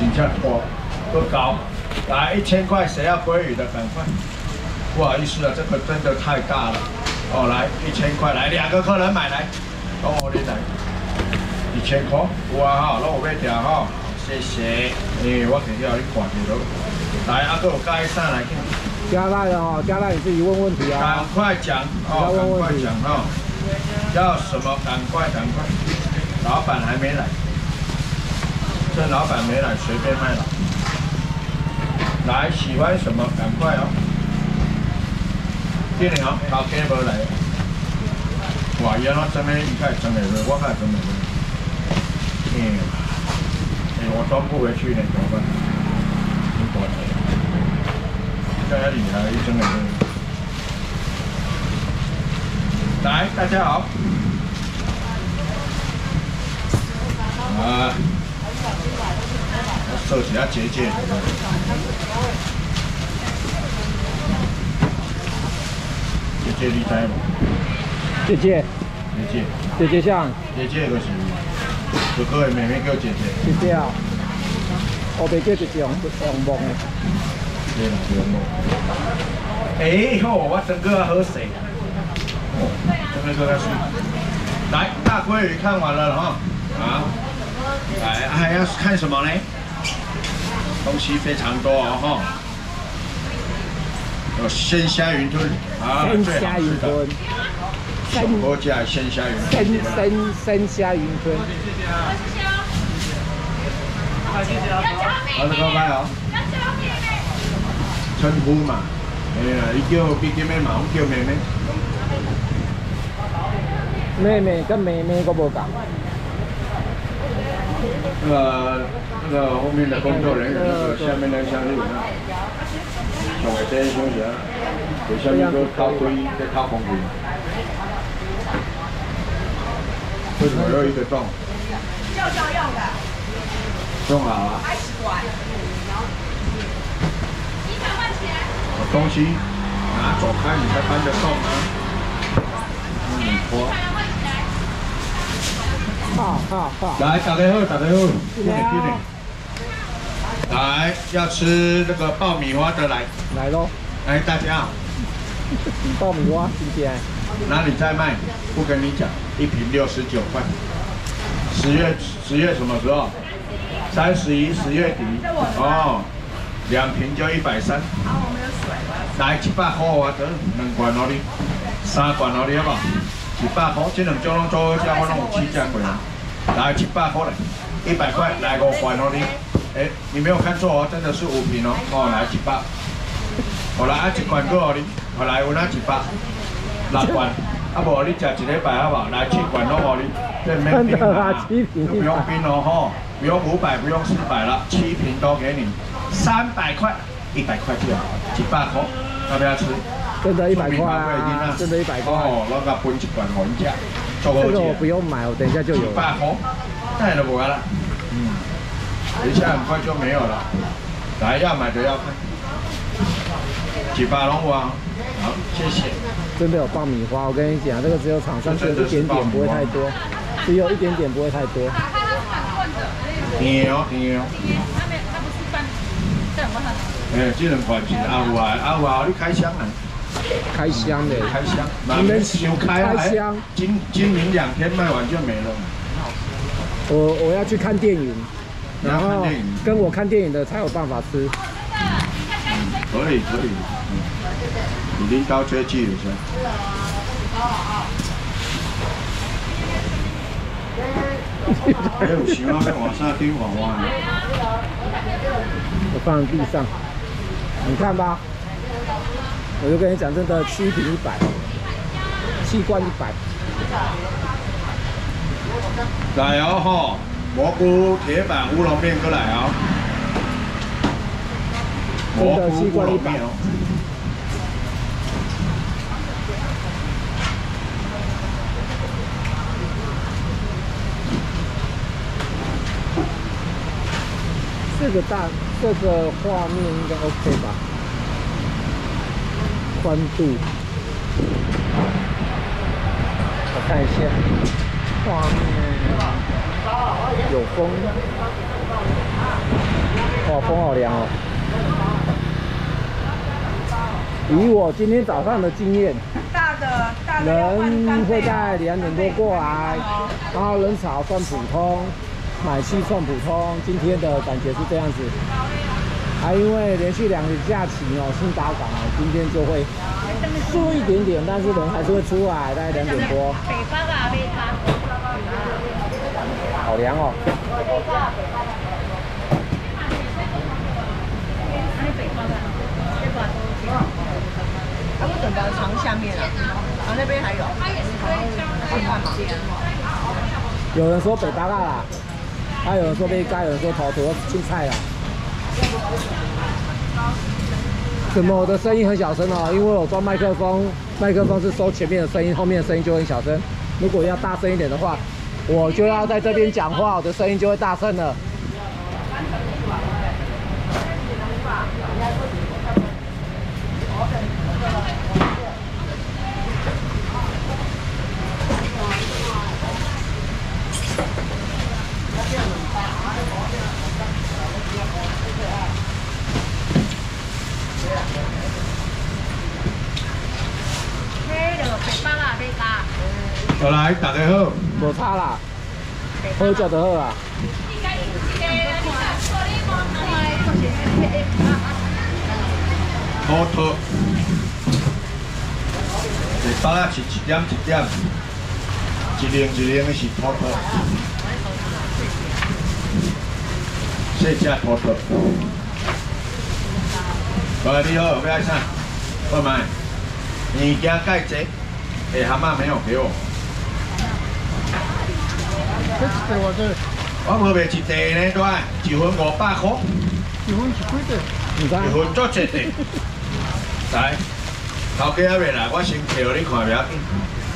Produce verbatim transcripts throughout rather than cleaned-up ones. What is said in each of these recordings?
请假拖多高，来一千块，谁要鲑鱼的赶快。不好意思啊，这个真的太大了。哦，来一千块，来两个客人买来，跟我你来，一千块，有啊哈，那我要调哈，谢谢。诶、欸，我肯定要你管你喽。来，阿哥，我加上来。 加赖的哦，加赖你自己问问题啊。 赶快讲哦，赶快讲哦。要什么？赶快赶快。老板还没来，这老板没来，随便卖了。来，喜欢什么？赶快哦。今年哦，头家无来。哇，原来真的，你看真的，我看真的。嗯，哎，我装不回去呢，怎么办？挺多的。大家厉害，真的。来，大家好。啊，我收起来结界。姐姐你知无？ 姐姐， 姐姐， 姐姐像， 姐姐就是哥哥的妹妹叫姐姐。 姐姐啊，我袂叫姐姐，用用梦的。 对啦，用梦。哎吼，我整个喝水。哦，整个喝水。来，大鲑鱼看完了哈，啊，来还要看什么呢？东西非常多哦哈。有鲜虾云吞啊， 鲜虾云吞， 生锅价鲜虾云吞， 生生生虾云吞。 好的，各位哦。称呼嘛，哎呀，伊叫比叫妹嘛，我叫妹妹。 妹妹跟妹妹个无共。 那个那个后面的工作人员，那个下面那相对呢。上海这休息啊，有下面都掏龟，在掏红龟。为什么又一个洞？ 要要要的。 弄好啊。 开始管。一百块钱。 东西拿走开，你才搬得动啊。嗯，拖。 好好好。 来，大家好，大家好，进来进来。来，要吃那个爆米花的来。 来喽！ 来，大家好。 爆米花今天哪里在卖？不跟你讲，一瓶六十九块。十月十月什么时候？三十一，十月底。哦，两瓶就一百三。 好，我们有水。 来一百块我得两罐哦你，三罐哦你好不好？一百块，这两种拢做好，我拢有起价过来。来一百块来，一百块来五罐哦你。哎，你没有看错哦，真的是五瓶哦。哦，来一百。好来，啊一罐够哦你，好来有哪一百？六罐。啊无你吃一礼拜好不好？来七罐拢哦你，这没冰啊，不用冰哦吼，不用五百，不用四百了，七瓶都给你，三百块，一百块就好，一百块，要不要吃？ 真的一百块啊！真的一百块。 哦，我甲分一罐给你吃，做好这个我不用买，我等一下就有。 一百块，那都无了。嗯，等一下很快就没有了。来，要买的要看。几把龙王，好，谢谢。 真的有爆米花，我跟你讲，这个只有厂商只有一点点，不会太多，只有一点点，不会太多。 甜哦，甜哦。 他没，他不是半，这两罐他。 哎，这两罐是阿有啊，阿有啊，你开箱啊？ 开箱的， 开箱， 你们想开开箱， 今今明两天卖完就没了。 我我要去看电影，然后跟我看电影的才有办法吃。 可以可以，你拎刀切记一下。还有喜欢在往上听黄蛙。 我放在地上，你看吧。我就跟你讲，真的七瓶一百，七罐一百。 来哦吼，蘑菇铁板乌龙面过来哦。 真的七罐一百哦。这个大，这个画面应该 OK 吧？宽度，我看一下，画面有风。 风好凉哦。以我今天早上的经验， 大的大的人会在两点多过来，然后人潮算普通，买气算普通。今天的感觉是这样子。啊，因为连续两个假期哦，新达港哦，今天就会输一点点，但是人还是会出来，大概两点多。 北方啊，北方。 好凉哦。 它不整个床下面啊，然后那边还有。它也是可以看嘛。 有人说北巴辣啦，还有人说被盖，有人说头头青菜啦。怎么我的声音很小声哦？因为我装麦克风，麦克风是收前面的声音，后面的声音就很小声。如果要大声一点的话，我就要在这边讲话，我的声音就会大声了。 好来，大家好。 无差啦，喝酒就好啊。 摩托，一包啊是一点一点，一零一零的是摩托，细只摩托。喂，你好，要爱啥？我买。物件盖济，诶，蛤蟆没有给我。我无卖一地呢，对，一份五百块。 一份是几块？唔知。 一份足一地。来，头家还未来，我先摕互你看，袂要紧。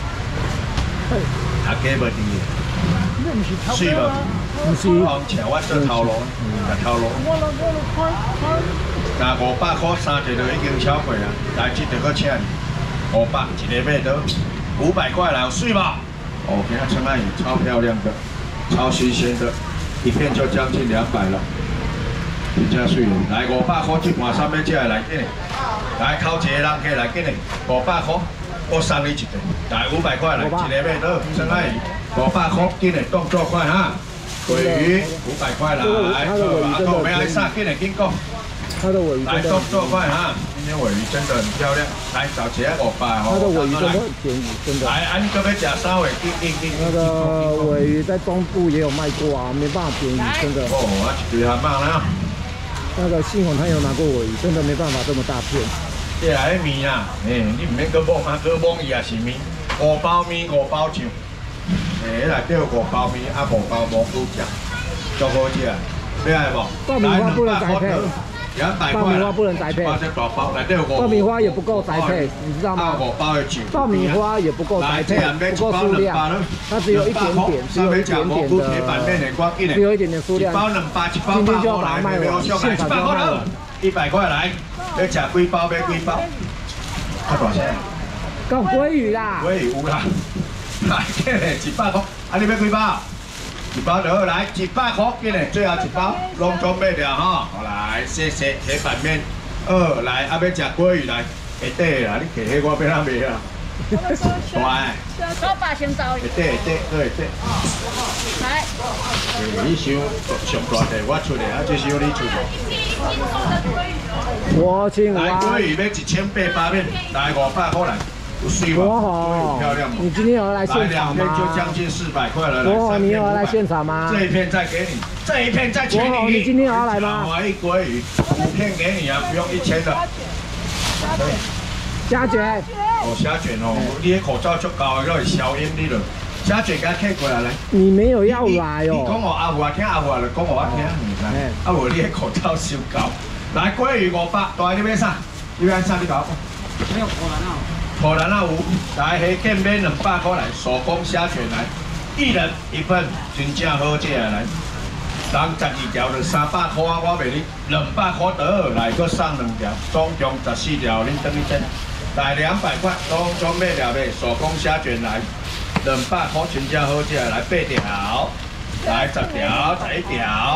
头家无伫个。你唔是头家吗？唔是。我请我做头路，来头路。我我我开开。那五百块三个就已经超过啊！来，这着搁请你。五百一个买到，五百块来，有水吧？哦，给它称爱鱼，超漂亮的，超新鲜的，一片就将近两百了，比较水了。来五百块，这盘上面这来紧的，来靠一个人可以来紧的，五百块，我送你一个，来五百块来，一个买到，称爱鱼，五百块紧的，动作快哈。尾鱼五百块来，阿哥没来上，紧的紧讲。 它的尾鱼来动作快哈。今天尾鱼真的很漂亮，来找起来五百哦。 它的尾鱼真的很便宜，真的。 来，啊，你可不可以假三尾？叮叮叮。 那个尾鱼在中部也有卖过啊，没办法便宜，真的。 哦，我一堆还骂了。 那个信宏他有拿过尾鱼，真的没办法这么大片。 这来面啊，诶，你唔免搁摸啊，搁摸伊也是面，五包面五包酱，诶，内底有五包面，啊五包蘑菇酱，足好食，你爱无？ 爆米花不能栽培。 两百块， 爆米花不能栽培，爆米花也不够栽培，你知道吗？爆米花也不够栽培，不够数量，它只有一点点，只有一点点的，只有一点点数量。今天就要把它卖完，现场就要卖完。 一百块来，要吃几包买几包？啊，多少钱？ 讲鲑鱼啦， 鲑鱼有啦，来，一百块，啊，你要几包？一包就好，来一百块，紧嘞，最后一包拢总买掉哈。好来，谢谢铁板面。二来，啊要食鲑鱼来，会底啦，你摕迄我要哪卖啊？大我八千走。 会底会底，搁会底。 来。 你收上大地，我出的，啊这收你出的。 我请我。 来鲑鱼要一千八百面，来五百块来。 国豪，你今天有来现场吗？ 两片就将近四百块了。 国豪，你有来现场吗？ 这一片再给你，这一片再请你。 国豪，你今天有要来吗？ 我一鲑鱼五片给你啊，不用一千的。 虾卷。 哦，虾卷哦，你的口罩足高，要消音你了。虾卷给他客过来来。 你没有要来哦。 你讲我阿虎听阿虎就讲我听，来。阿虎你的口罩收高。来鲑鱼五百，大你要啥？你要啥？你搞。没有荷兰啊。荷兰啊有，来虾卷买两百块来，手工虾卷来，一人一份，真正好食来。人十二条就三百块，我卖你两百块得来，搁送两条，总共十四条，恁等于真。来两百块，拢总买了袂？手工虾卷来，两百块，真正好食来八条，来十条，十一条，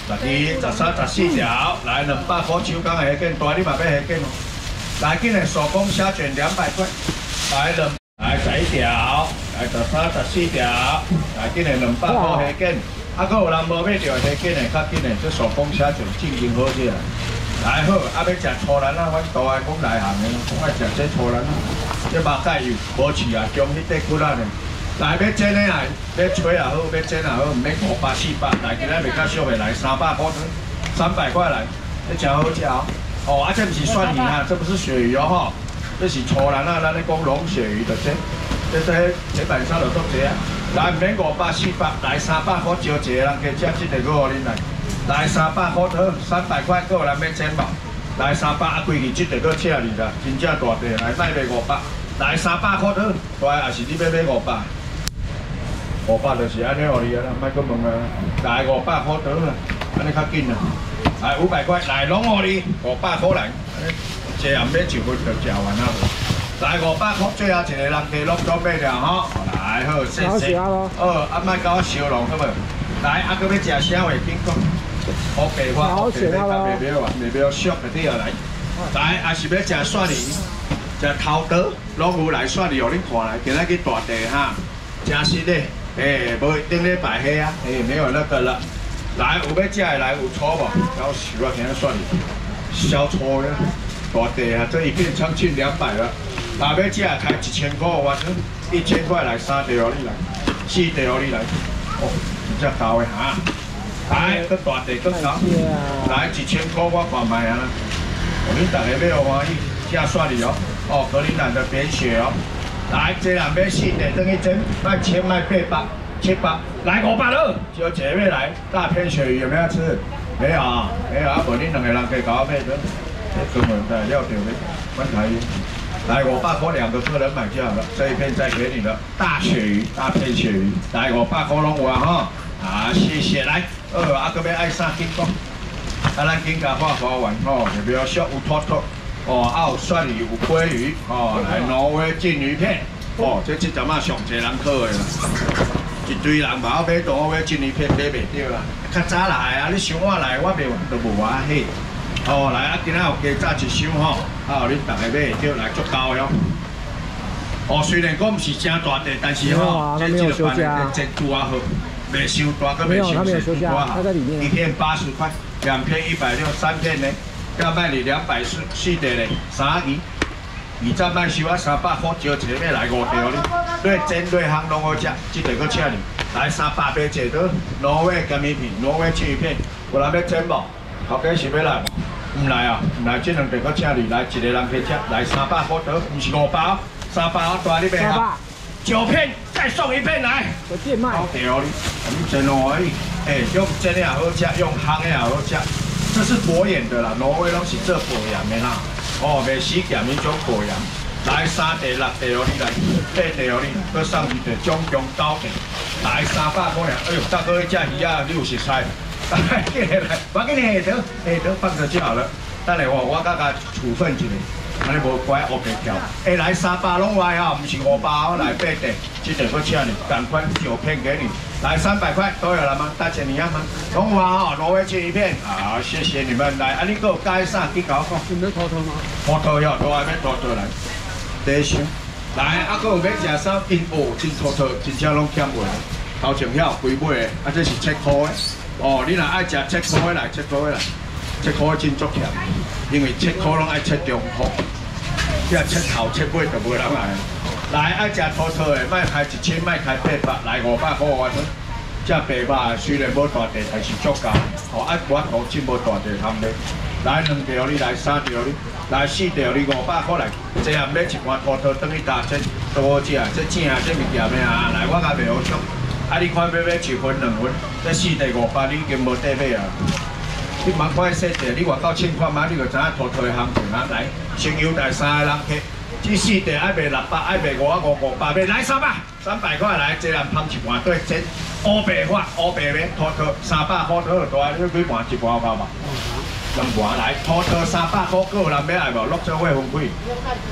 十二、十三、十四条，来两百块手工的虾卷，大你嘛要虾卷哦。来，今日手工虾卷两百块，来两，来十一条，来十三、十四条，来今日两百块虾卷。啊，佫有人无买着虾卷的，较紧的，这手工虾卷正经好些啦。来好，啊要食粗兰啊，阮大个讲内行的，讲爱食这粗兰啊，这肉盖油无饲啊，中迄块骨仔呢。来要煎的来，要吹也好，要煎也好，唔免五百四百，来今仔袂较俗的来三百块，三百块来，这真好食哦。哦，啊这不是蒜鱼啊，这不是鳕鱼哦吼，这是粗兰啊，咱咧讲龙鳕鱼的这，这这这板上就做这啊。来唔免五百四百，来三百块招一个人加食这个我恁来。来三百块好，三百块够人要煎吧。来三百啊，规矩这个请你啦，真正大地，来卖卖五百。来三百块好，大也是你要买五百。五百就是安尼互你啊，莫阁问啊。来五百块好啦，安尼较紧啦。来五百块，来拢互你五百块来，这也免一份就食完啊。来五百块，最后一个人加落咗买了吼。来好，谢谢。哦，啊莫甲我烧long好无？来，啊搁要食啥话紧讲。我白话，我白话，白表啊，白表俗个啲啊来。来，啊是要食蒜泥，食头刀，拢有来蒜泥，互恁看来。今仔去大地哈，真实嘞。诶，无顶礼拜黑啊，诶，没有那个了。来，有要食的来，有粗无？然后烧啊，今仔蒜泥，小粗的，大地啊，这一片将近两百了。若要食开一千块，我一千块来三条你来，四条你来。哦，真正高的哈。来，搁大地搁高，来一千块我看卖啊！我恁大家要欢喜，吃蒜泥哦，哦，格陵兰的扁雪哦。来，这人要四地等于蒸，卖千卖八百、七百，来五百了。就姐妹来，大片鳕鱼有没有吃？没有啊，没有啊，无恁两个人可以搞我买的。中文的料掉的，观台语。来，我八块两个客人买就好了，这一片再给你的大鳕鱼，大片鳕鱼。来，我八块拢有啊哈。啊，谢谢，来，呃，啊，搁要爱啥紧讲，啊，咱紧甲画花完吼，就比如说有拖拖，哦，啊有蒜鱼，有鲑鱼，哦，来挪威金鱼片，哦，这这阵啊上侪人考的啦，一堆人嘛要买挪威金鱼片买袂着啦，较早来啊，你想我来，我袂都无我许，哦，来啊，今仔有加炸一箱吼，啊，恁逐个买会着来足够的哦。哦，虽然讲毋是真大地，但是吼，这这个班的真拄啊好。没收大，个没收收多好，一片八十块，两片一百六，三片呢，要卖你两百四，四地嘞，三二，二十卖收啊三百块，招一个要来五条哩，对煎对烘拢好食，这个搁请你，来三百八一刀，挪威干米片，挪威青鱼片，有人要煎无？头家是要来无？唔来啊，唔来，这两个搁请你，来一个人可以吃，来三百块刀，唔是五百，三百我大你买啊。九片，再送一片来。 我贱卖。 好屌你，你真而已。哎，用真的也好吃，用烘的也好吃。这是博眼的啦，挪威拢是做博盐的啦。哦，袂死咸迄种博盐。来三地、六地哦，你来，八地哦，你搁送一地，总共九地。来三百块尔，哎呦，大哥，这鱼啊，你有食菜？来，进来，我给你下头，下头放着就好了。等下我我甲甲处分一下。安尼无怪黑白条，下来三百拢来哦，唔是五百哦，来八地，这个搁请你，赶快九片给你，来三百块都有了吗？大姐你要吗？龙华哦，挪威切一片，好，谢谢你们来，啊你给我加上，去搞讲。 你们头头吗？ 头头要，都还没头头来，第一箱，来，啊，搁有要食啥？因哦，真头头，真正拢欠话，头前遐贵买的，啊这是七块的，哦，你若爱食七块的来，七块的来。七块真足欠，因为七块拢爱切中块，即切头切尾就无人来。来爱食土土的，卖开一千，卖开八百，来五百块我做。这白肉虽然无大地，但是足够。哦，爱我头真无大地通买。来两条你来，三条你来，四条你五百块来。这样买一罐土土等于打针，多好食，这正啊，这物件咩啊？来我甲袂好俗。啊，你看要买一份两份，这四地五百你已经无得买啊。你蛮快说的，你外口千块嘛，你就知影土土的行情啊！来，先优待三个人客，这四地爱卖六百，爱卖五五五百，卖来三百，三百块来，这人捧一盘对煎，乌白发，乌白面，土土三百块土大，你几盘一盘包嘛？两盘来，土土三百块，个有人要来无？六十块分开。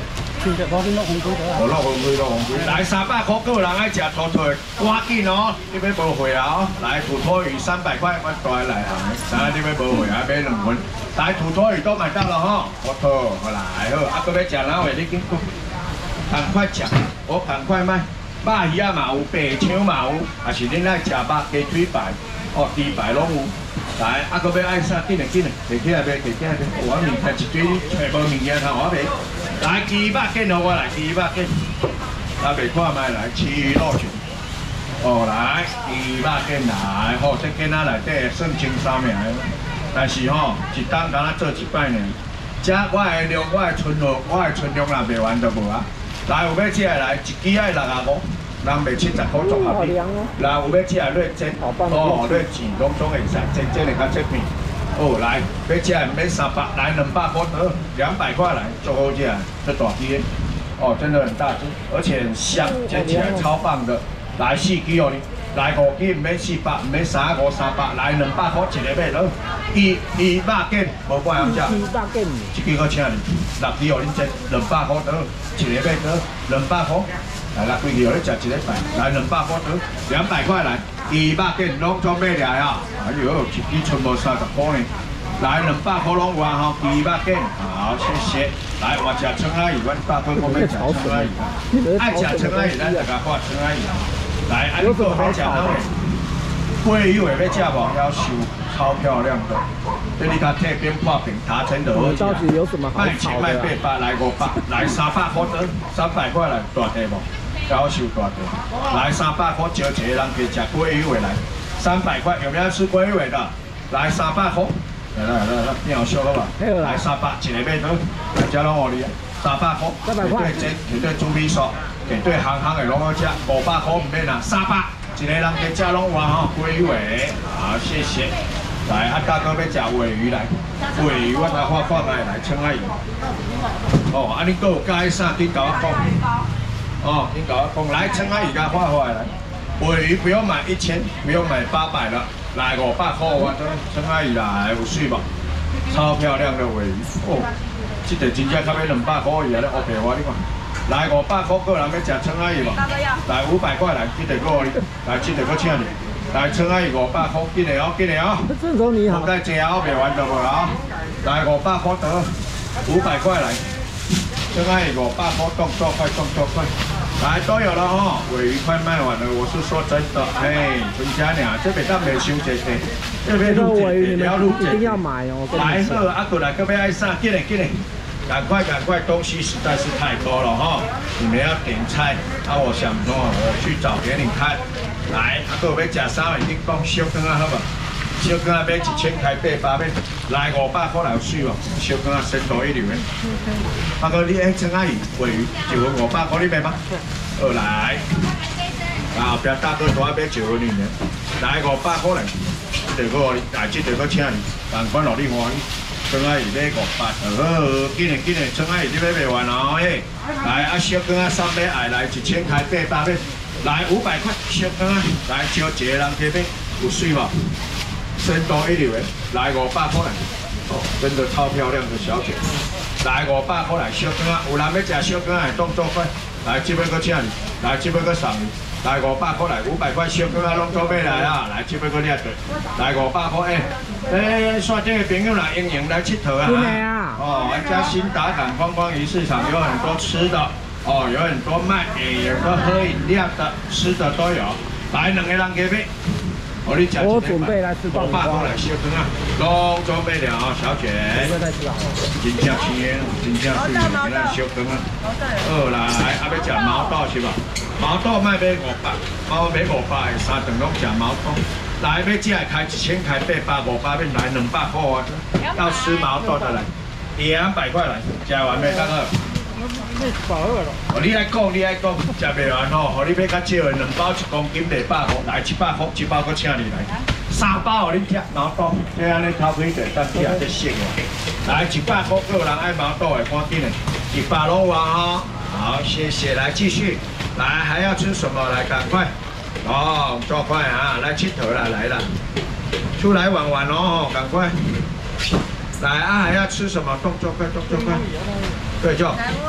现在我先落红龟的。 我落红龟，落红龟。来三百块，个人爱食土腿，赶紧哦！你要无会啊？哦，来土托鱼三百块，我带来行。来，你要无会啊？买两份。来土托鱼都买到了哈，我托我来好，啊，搁要食哪位？你紧讲，赶快食，我赶快买。鮑鱼啊嘛有，白肠嘛有，还是恁爱食肉鸡腿排，哦，猪排拢有。 来，啊，搁要爱啥？紧嘞紧嘞，摕起来卖，摕起来卖。我面看一堆，找无物件通我卖。来，鸡肉卷互我来，鸡肉卷。来，袂看卖来，吃鱼肉卷。哦，来，鸡肉卷来，吼，这卷仔内底算前三名的。但是吼，一档敢若做一摆呢。这我的量，我的存货，我的存量若卖完就无啊。来，有要吃的来，一支爱六啊五。 人卖七十块做合理，然后有要吃的热煎，哦，热煎拢总会使，煎煎的较切片。哦，来，要吃的免三百，来两百块得，两百块来，做好吃，这大支的，哦，真的很大只，而且很香，煎起来超棒的。来四支哦你，来五支唔免四百，唔免三五三百，来两百块一个买落。伊伊肉卷无半样食， 肉卷， 这支我请你，六支哦你煎两百块得，一个买得两百块。 来啦，规矩你食一礼拜，来两百块得，两百块来，鱼肉卷拢做买来啊！哎呦，一支剩无三十块呢。来两百块拢有啊吼，鱼肉卷，好，谢谢。来，我食葱仔鱼，阮大哥我要食葱仔鱼，爱食葱仔鱼，咱就甲画葱仔鱼。来，啊你个要食哪个？桂鱼会要食无？要求超漂亮的，这你甲贴边画饼，达成的而且。卖钱卖八百，来五百，来三百块得，三百块来大地无？ 高手大的，来三百块招一个人去吃鲑鱼尾来，三百块有没有吃鲑鱼尾的？来三百块，来来来来，变好笑了吧？来三百一个买到，来加拢我哩，三百块，绝对煎，绝对猪皮酥，绝对香香的拢好吃，五百块唔免啦，三百一个人去吃拢有吼，鲑鱼尾，好谢谢。来，啊大哥要吃尾鱼来，尾鱼我来画画来来称阿姨。哦，啊你搁有介啥？你甲我讲。 哦，你搞讲来称阿姨家画回来，尾鱼不用买一千，不用买八百了，来五百块我这称阿姨来有水吧？超漂亮的尾鱼哦，这个真正差不多两百块而已咧，我赔我你看，来五百块个人要吃称阿姨无？来五百块来，这个个你，来这个个请你，来称阿姨五百块，紧来哦，紧来哦。 郑总你好。 我再加我赔完就无啊，来五百块得，五百块来。 这个五百块，动作快，动作快，来都有了哦。尾鱼快卖完了，我是说真的，嘿，纯家俩这边当没收这些，这边录这些，要录这些，一定要买哦。来好，阿过来，各位爱上，进来进来，赶快赶快，东西实在是太多了哈，你们要点菜，啊，我想说，我去找给你看。来，阿过要吃啥？已经讲小羹啊，好不？小羹啊，买一千开八百，来五百块来有水哦，小羹啊，鲜度一流的。 阿哥，你爱称阿姨尾鱼一份五百块，你买吗？好来，啊后边大哥多要买一份里面，来五百块来，这个来这个请你，赶快落你欢喜。称阿姨买五百，好，紧嘞紧嘞，称阿姨你买袂完哦嘿。来啊小羹啊三百爱来一千开八百，来五百块小羹啊，来招一个人去买，有水无？鲜度一流的，来五百块来，哦，真的超漂亮的小姐。 来五百块来小羹啊，有人要吃小羹啊，动作快，来这边个请你，来这边个送你，来五百块来，五百块小羹啊，拢做买来啊，来这边个掠着，来五百块诶，诶，线顶的朋友来营营来佚佗啊，哦，家新达港观光鱼市场有很多吃的，哦，有很多卖，也有个喝饮料的，吃的都有，来两个人给买。 我你讲， 我准备来吃爆米花来小羹啊，拢准备了啊，小姐。 不要再吃了。 真正鲜，真正水的，今仔小羹啊。好来，啊要食毛豆是吧？毛豆卖买五百，毛买五百的三顿拢食毛豆。来要只开一千开八百五百面来两百块啊，要吃毛豆的来，两百块来，吃完没？大哥。 哦，你爱讲，你爱讲，食袂完吼，互你买较少的，两包一公斤两百块，来一百块，一包搁请你来，三包互你吃毛豆，这安尼头开着，等吃这熟哦。来一百块，个人爱毛豆的，赶紧的，一百拢有啊！好，谢谢，来继续，来还要吃什么？来赶快，哦，做快啊！来佚佗啦，来啦，出来玩玩哦，赶快。来啊，还要吃什么？动作快，动作快。对，就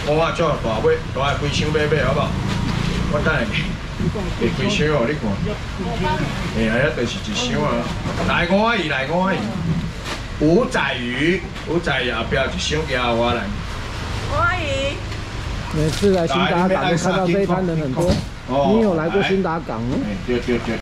我啊做大尾，大规箱买买好不好？我等下给规箱哦，你看。哎呀，迄就是一箱啊。来五阿姨，来五阿姨。五仔鱼，五仔鱼后壁一箱加我来。 五阿姨。 每次来新达港都看到这一摊人很多。你有来过新达港吗？ 对对对。